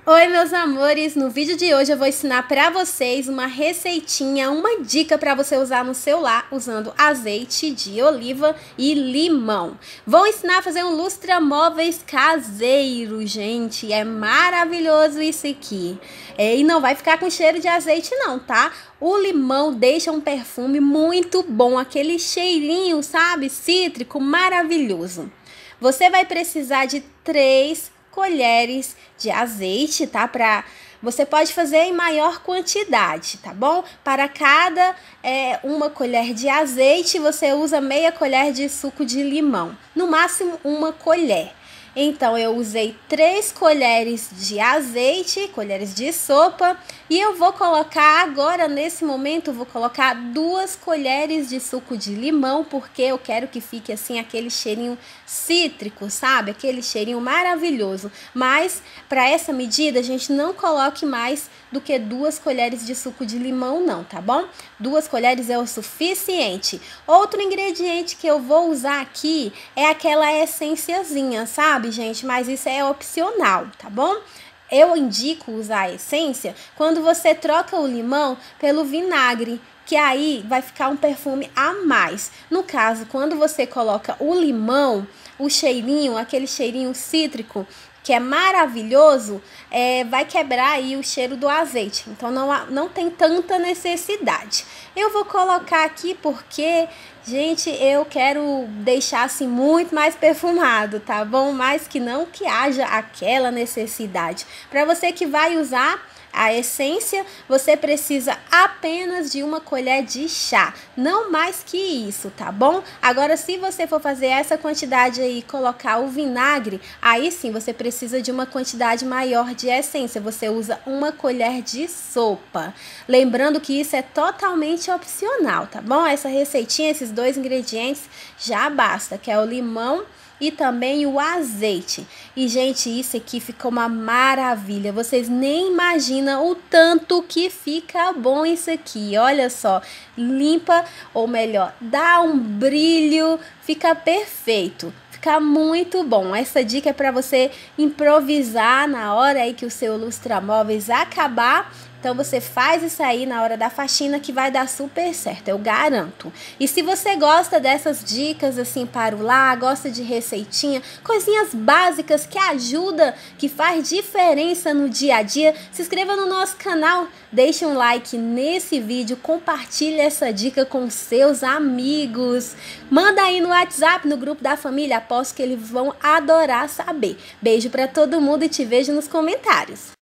Oi, meus amores! No vídeo de hoje eu vou ensinar para vocês uma receitinha, uma dica para você usar no seu lar usando azeite de oliva e limão. Vou ensinar a fazer um lustramóveis caseiro, gente. É maravilhoso isso aqui. E não vai ficar com cheiro de azeite não, tá? O limão deixa um perfume muito bom, aquele cheirinho, sabe? Cítrico, maravilhoso. Você vai precisar de 3 colheres de azeite, tá? Você pode fazer em maior quantidade, tá bom? Para cada uma colher de azeite, você usa meia colher de suco de limão, no máximo 1 colher. Então, eu usei 3 colheres de azeite, colheres de sopa, e eu vou colocar agora, nesse momento, vou colocar 2 colheres de suco de limão, porque eu quero que fique assim, aquele cheirinho cítrico, sabe? Aquele cheirinho maravilhoso. Mas, para essa medida, a gente não coloque mais do que 2 colheres de suco de limão, não, tá bom? 2 colheres é o suficiente. Outro ingrediente que eu vou usar aqui é aquela essenciazinha, sabe, gente? Mas isso é opcional, tá bom? Eu indico usar a essência quando você troca o limão pelo vinagre, que aí vai ficar um perfume a mais. No caso, quando você coloca o limão, o cheirinho, aquele cheirinho cítrico, que é maravilhoso, vai quebrar aí o cheiro do azeite. Então, não tem tanta necessidade. Eu vou colocar aqui porque, gente, eu quero deixar assim muito mais perfumado, tá bom? Mas que não que haja aquela necessidade. Para você que vai usar a essência, você precisa apenas de 1 colher de chá, não mais que isso, tá bom? Agora, se você for fazer essa quantidade aí e colocar o vinagre, aí sim você precisa de uma quantidade maior de essência, você usa 1 colher de sopa. Lembrando que isso é totalmente opcional, tá bom? Essa receitinha, esses 2 ingredientes já basta, que é o limão e também o azeite. E, gente, isso aqui ficou uma maravilha. Vocês nem imaginam o tanto que fica bom isso aqui. Olha só, limpa, ou melhor, dá um brilho, fica perfeito. Fica muito bom. Essa dica é para você improvisar na hora aí que o seu lustramóveis acabar. Então, você faz isso aí na hora da faxina que vai dar super certo, eu garanto. E se você gosta dessas dicas assim para o lar, gosta de receitinha, coisinhas básicas que ajudam, que faz diferença no dia a dia, se inscreva no nosso canal, deixe um like nesse vídeo, compartilhe essa dica com seus amigos. Manda aí no WhatsApp, no grupo da família, aposto que eles vão adorar saber. Beijo para todo mundo e te vejo nos comentários.